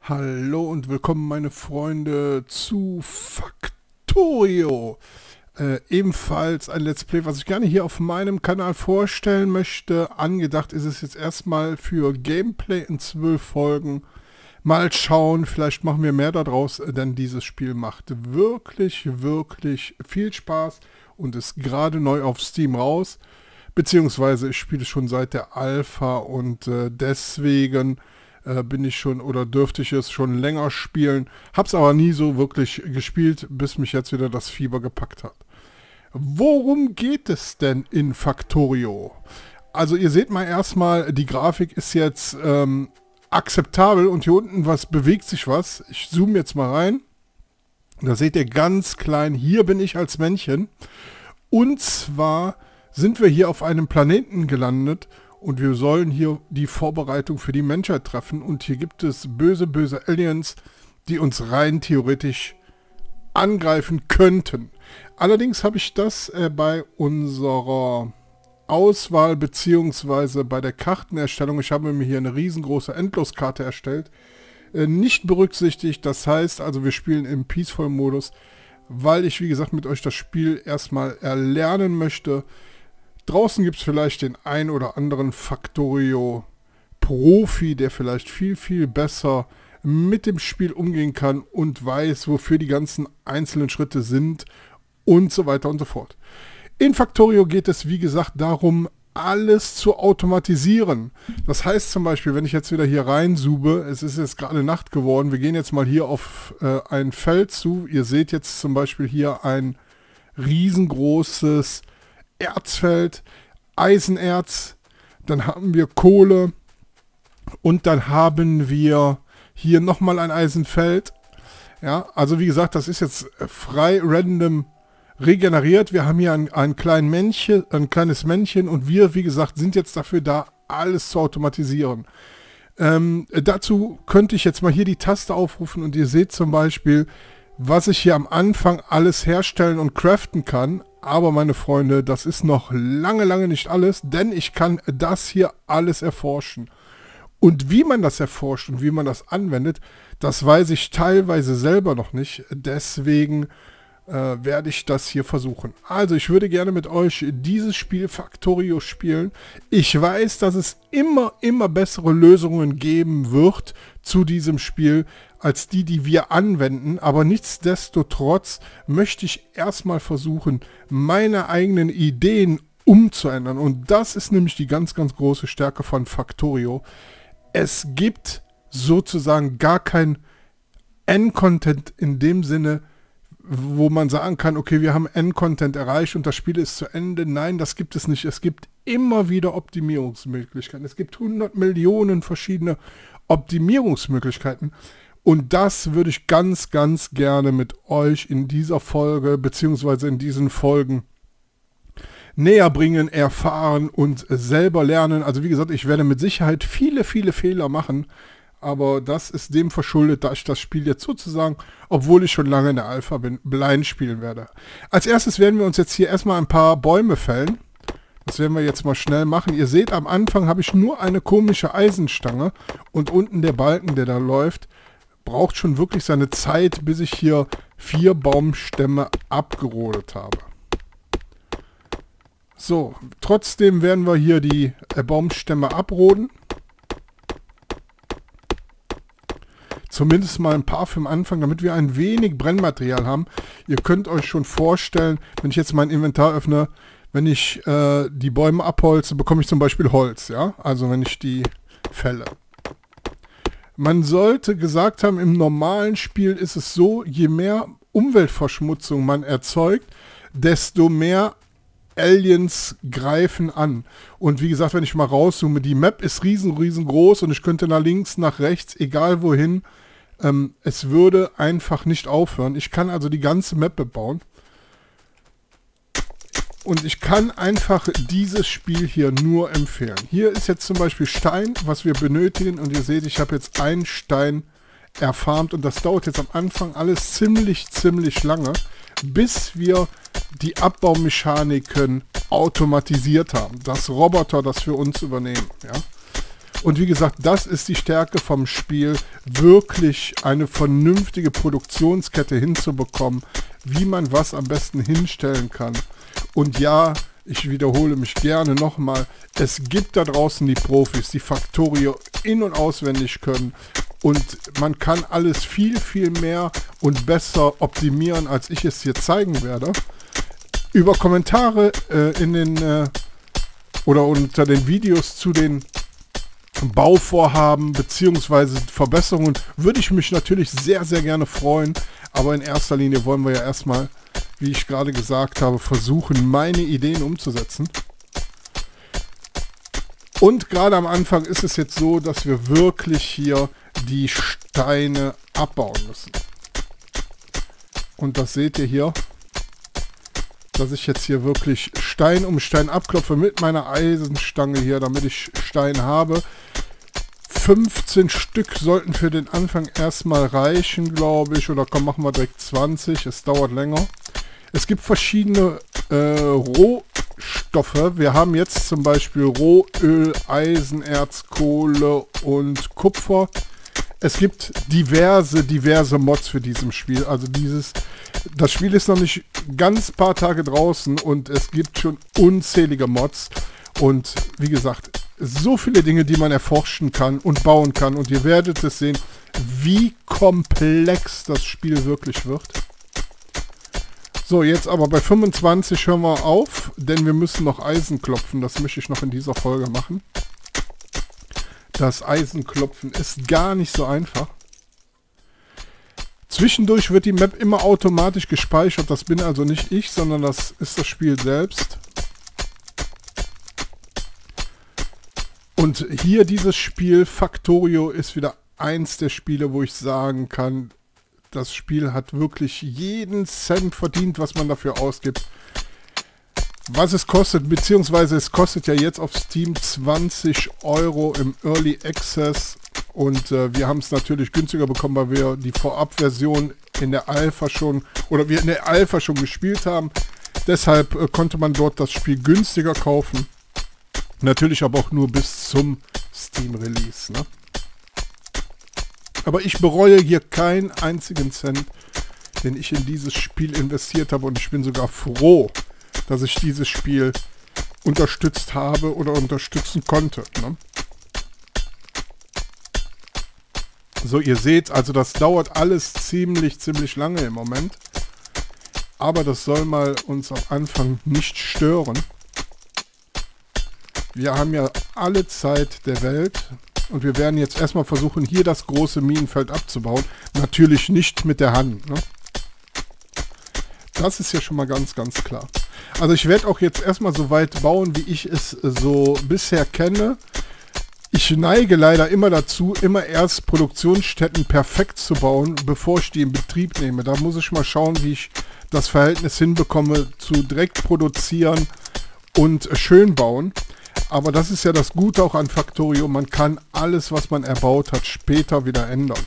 Hallo und willkommen meine Freunde zu Factorio. Ebenfalls ein Let's Play, was ich gerne hier auf meinem Kanal vorstellen möchte. Angedacht ist es jetzt erstmal für Gameplay in 12 Folgen. Mal schauen, vielleicht machen wir mehr daraus, denn dieses Spiel macht wirklich viel Spaß und ist gerade neu auf Steam raus. Beziehungsweise ich spiele es schon seit der Alpha und deswegen bin ich schon oder dürfte ich es schon länger spielen. Hab's aber nie so wirklich gespielt, bis mich jetzt wieder das Fieber gepackt hat. Worum geht es denn in Factorio? Also ihr seht mal erstmal, die Grafik ist jetzt akzeptabel und hier unten bewegt sich was. Ich zoome jetzt mal rein. Da seht ihr ganz klein, hier bin ich als Männchen. Und zwar sind wir hier auf einem Planeten gelandet und wir sollen hier die Vorbereitung für die Menschheit treffen. Und hier gibt es böse Aliens, die uns rein theoretisch angreifen könnten. Allerdings habe ich das bei unserer Auswahl bzw. bei der Kartenerstellung, ich habe mir hier eine riesengroße Endloskarte erstellt, nicht berücksichtigt. Das heißt also, wir spielen im Peaceful-Modus, weil ich, wie gesagt, mit euch das Spiel erstmal erlernen möchte. Draußen gibt es vielleicht den ein oder anderen Factorio-Profi, der vielleicht viel besser mit dem Spiel umgehen kann und weiß, wofür die ganzen einzelnen Schritte sind und so weiter und so fort. In Factorio geht es, wie gesagt, darum, alles zu automatisieren. Das heißt zum Beispiel, wenn ich jetzt wieder hier reinzoome, es ist jetzt gerade Nacht geworden, wir gehen jetzt mal hier auf ein Feld zu. Ihr seht jetzt zum Beispiel hier ein riesengroßes Erzfeld, Eisenerz, dann haben wir Kohle und dann haben wir hier nochmal ein Eisenfeld. Ja, also wie gesagt, das ist jetzt frei random regeneriert. Wir haben hier ein kleines Männchen und wir, wie gesagt, sind jetzt dafür da, alles zu automatisieren. Dazu könnte ich jetzt mal hier die Taste aufrufen und ihr seht zum Beispiel, was ich hier am Anfang alles herstellen und craften kann. Aber meine Freunde, das ist noch lange nicht alles, denn ich kann das hier alles erforschen. Und wie man das erforscht und wie man das anwendet, das weiß ich teilweise selber noch nicht. Deswegen werde ich das hier versuchen. Also ich würde gerne mit euch dieses Spiel Factorio spielen. Ich weiß, dass es immer bessere Lösungen geben wird zu diesem Spiel, als die wir anwenden. Aber nichtsdestotrotz möchte ich erstmal versuchen, meine eigenen Ideen umzuändern. Und das ist nämlich die ganz große Stärke von Factorio. Es gibt sozusagen gar kein Endcontent in dem Sinne, wo man sagen kann, okay, wir haben Endcontent erreicht und das Spiel ist zu Ende. Nein, das gibt es nicht. Es gibt immer wieder Optimierungsmöglichkeiten. Es gibt 100 Millionen verschiedene Optimierungsmöglichkeiten. Und das würde ich ganz gerne mit euch in dieser Folge beziehungsweise in diesen Folgen näher bringen, erfahren und selber lernen. Also wie gesagt, ich werde mit Sicherheit viele Fehler machen. Aber das ist dem verschuldet, da ich das Spiel jetzt sozusagen, obwohl ich schon lange in der Alpha bin, blind spielen werde. Als erstes werden wir uns jetzt hier erstmal ein paar Bäume fällen. Das werden wir jetzt mal schnell machen. Ihr seht, am Anfang habe ich nur eine komische Eisenstange. Und unten der Balken, der da läuft, braucht schon wirklich seine Zeit, bis ich hier 4 Baumstämme abgerodet habe. So, trotzdem werden wir hier die Baumstämme abroden. Zumindest mal ein paar für den Anfang, damit wir ein wenig Brennmaterial haben. Ihr könnt euch schon vorstellen, wenn ich jetzt mein Inventar öffne, wenn ich die Bäume abholze, bekomme ich zum Beispiel Holz. Ja? Also wenn ich die fälle. Man sollte gesagt haben, im normalen Spiel ist es so, je mehr Umweltverschmutzung man erzeugt, desto mehr Aliens greifen an. Und wie gesagt, wenn ich mal rauszoome, die Map ist riesengroß und ich könnte nach links, nach rechts, egal wohin, es würde einfach nicht aufhören. Ich kann also die ganze Map bebauen. Und ich kann einfach dieses Spiel hier nur empfehlen. Hier ist jetzt zum Beispiel Stein, was wir benötigen. Und ihr seht, ich habe jetzt einen Stein erfarmt. Und das dauert jetzt am Anfang alles ziemlich lange, bis wir die Abbaumechaniken automatisiert haben. Dass Roboter das für uns übernehmen. Ja? Und wie gesagt, das ist die Stärke vom Spiel, wirklich eine vernünftige Produktionskette hinzubekommen, wie man was am besten hinstellen kann. Und ja, ich wiederhole mich gerne nochmal, es gibt da draußen die Profis, die Factorio in- und auswendig können. Und man kann alles viel, viel mehr und besser optimieren, als ich es hier zeigen werde. Über Kommentare oder unter den Videos zu den Bauvorhaben bzw. Verbesserungen würde ich mich natürlich sehr, sehr gerne freuen. Aber in erster Linie wollen wir ja erstmal, wie ich gerade gesagt habe, versuchen, meine Ideen umzusetzen. Und gerade am Anfang ist es jetzt so, dass wir wirklich hier die Steine abbauen müssen. Und das seht ihr hier, dass ich jetzt hier wirklich Stein um Stein abklopfe mit meiner Eisenstange hier, damit ich Stein habe. 15 Stück sollten für den Anfang erstmal reichen, glaube ich. Oder komm, machen wir direkt 20. Es dauert länger. Es gibt verschiedene Rohstoffe. Wir haben jetzt zum Beispiel Rohöl, Eisenerz, Kohle und Kupfer. Es gibt diverse Mods für dieses Spiel. Also das Spiel ist noch nicht ganz paar Tage draußen und es gibt schon unzählige Mods. Und wie gesagt, so viele Dinge, die man erforschen kann und bauen kann. Und ihr werdet es sehen, wie komplex das Spiel wirklich wird. So, jetzt aber bei 25 hören wir auf, denn wir müssen noch Eisen klopfen. Das möchte ich noch in dieser Folge machen. Das Eisenklopfen ist gar nicht so einfach. Zwischendurch wird die Map immer automatisch gespeichert. Das bin also nicht ich, sondern das ist das Spiel selbst. Und hier dieses Spiel, Factorio, ist wieder eins der Spiele, wo ich sagen kann, das Spiel hat wirklich jeden Cent verdient, was man dafür ausgibt. Was es kostet, beziehungsweise es kostet ja jetzt auf Steam 20 € im Early Access. Und wir haben es natürlich günstiger bekommen, weil wir die Vorabversion in der Alpha schon, oder wir in der Alpha schon gespielt haben. Deshalb konnte man dort das Spiel günstiger kaufen. Natürlich aber auch nur bis zum Steam-Release, ne? Aber ich bereue hier keinen einzigen Cent, den ich in dieses Spiel investiert habe. Und ich bin sogar froh, dass ich dieses Spiel unterstützt habe oder unterstützen konnte, ne? So, ihr seht, also das dauert alles ziemlich lange im Moment. Aber das soll mal uns am Anfang nicht stören. Wir haben ja alle Zeit der Welt und wir werden jetzt erstmal versuchen, hier das große Minenfeld abzubauen. Natürlich nicht mit der Hand, ne? Das ist ja schon mal ganz klar. Also ich werde auch jetzt erstmal so weit bauen, wie ich es so bisher kenne. Ich neige leider immer dazu, immer erst Produktionsstätten perfekt zu bauen, bevor ich die in Betrieb nehme. Da muss ich mal schauen, wie ich das Verhältnis hinbekomme zu direkt produzieren und schön bauen. Aber das ist ja das Gute auch an Factorio. Man kann alles, was man erbaut hat, später wieder ändern.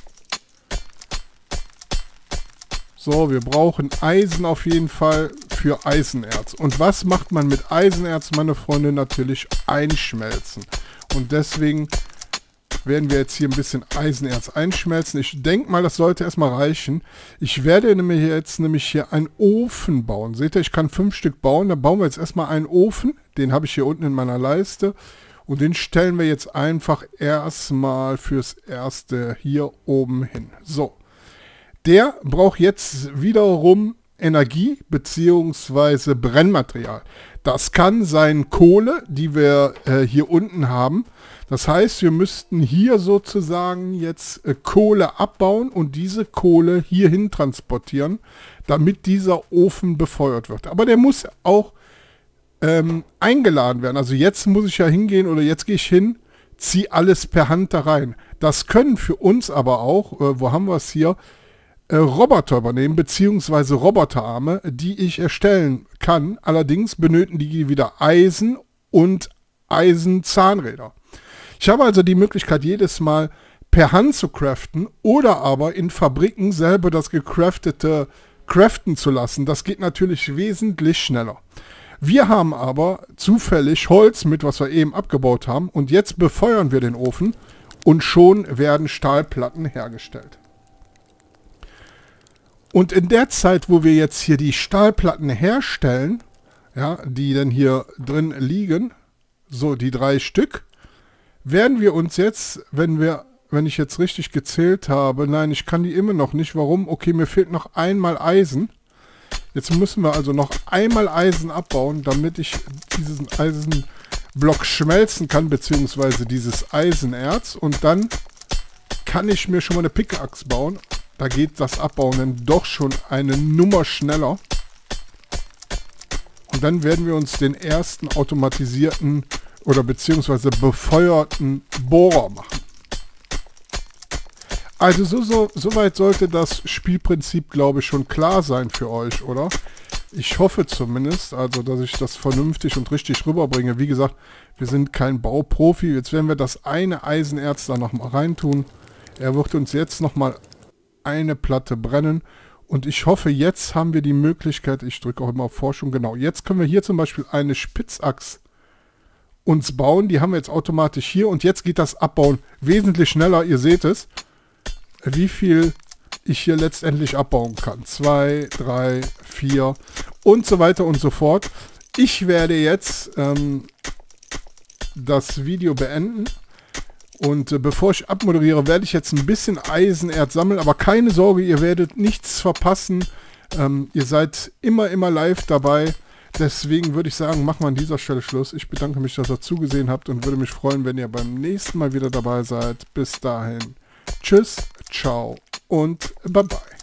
So, wir brauchen Eisen auf jeden Fall für Eisenerz. Und was macht man mit Eisenerz, meine Freunde? Natürlich einschmelzen. Und deswegen werden wir jetzt hier ein bisschen Eisenerz einschmelzen. Ich denke mal, das sollte erstmal reichen. Ich werde nämlich hier einen Ofen bauen. Seht ihr, ich kann 5 Stück bauen. Da bauen wir jetzt erstmal einen Ofen. Den habe ich hier unten in meiner Leiste. Und den stellen wir jetzt einfach erstmal fürs Erste hier oben hin. So. Der braucht jetzt wiederum Energie bzw. Brennmaterial. Das kann sein Kohle, die wir hier unten haben. Das heißt, wir müssten hier sozusagen jetzt Kohle abbauen und diese Kohle hierhin transportieren, damit dieser Ofen befeuert wird. Aber der muss auch eingeladen werden. Also jetzt muss ich ja hingehen oder jetzt gehe ich hin, ziehe alles per Hand da rein. Das können für uns aber auch, wo haben wir es hier, Roboter übernehmen, beziehungsweise Roboterarme, die ich erstellen kann. Allerdings benötigen die wieder Eisen und Eisenzahnräder. Ich habe also die Möglichkeit, jedes Mal per Hand zu craften oder aber in Fabriken selber das gecraftete craften zu lassen. Das geht natürlich wesentlich schneller. Wir haben aber zufällig Holz mit, was wir eben abgebaut haben. Und jetzt befeuern wir den Ofen und schon werden Stahlplatten hergestellt. Und in der Zeit, wo wir jetzt hier die Stahlplatten herstellen, ja, die dann hier drin liegen, so die 3 Stück, werden wir uns jetzt, wenn ich jetzt richtig gezählt habe, nein, ich kann die immer noch nicht, warum? Okay, mir fehlt noch einmal Eisen. Jetzt müssen wir also noch einmal Eisen abbauen, damit ich diesen Eisenblock schmelzen kann, beziehungsweise dieses Eisenerz. Und dann kann ich mir schon mal eine Pickaxe bauen. Da geht das Abbauen dann doch schon eine Nummer schneller. Und dann werden wir uns den ersten automatisierten oder beziehungsweise befeuerten Bohrer machen. Also soweit sollte das Spielprinzip, glaube ich, schon klar sein für euch, oder? Ich hoffe zumindest, also dass ich das vernünftig und richtig rüberbringe. Wie gesagt, wir sind kein Bauprofi. Jetzt werden wir das eine Eisenerz da nochmal reintun. Er wird uns jetzt nochmal eine Platte brennen. Und ich hoffe, jetzt haben wir die Möglichkeit, ich drücke auch immer auf Forschung, genau. Jetzt können wir hier zum Beispiel eine Spitzachs uns bauen. Die haben wir jetzt automatisch hier. Und jetzt geht das Abbauen wesentlich schneller. Ihr seht es, wie viel ich hier letztendlich abbauen kann. 2, 3, 4 und so weiter und so fort. Ich werde jetzt das Video beenden. Und bevor ich abmoderiere, werde ich jetzt ein bisschen Eisenerz sammeln. Aber keine Sorge, ihr werdet nichts verpassen. Ihr seid immer live dabei. Deswegen würde ich sagen, machen wir an dieser Stelle Schluss. Ich bedanke mich, dass ihr zugesehen habt und würde mich freuen, wenn ihr beim nächsten Mal wieder dabei seid. Bis dahin. Tschüss, ciao und bye bye.